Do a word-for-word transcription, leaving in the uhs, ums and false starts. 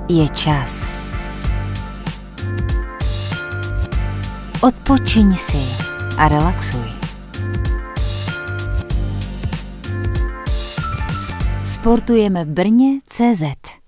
je čas. Odpočiň si a relaxuj. Sportujeme v Brně tečka cé zet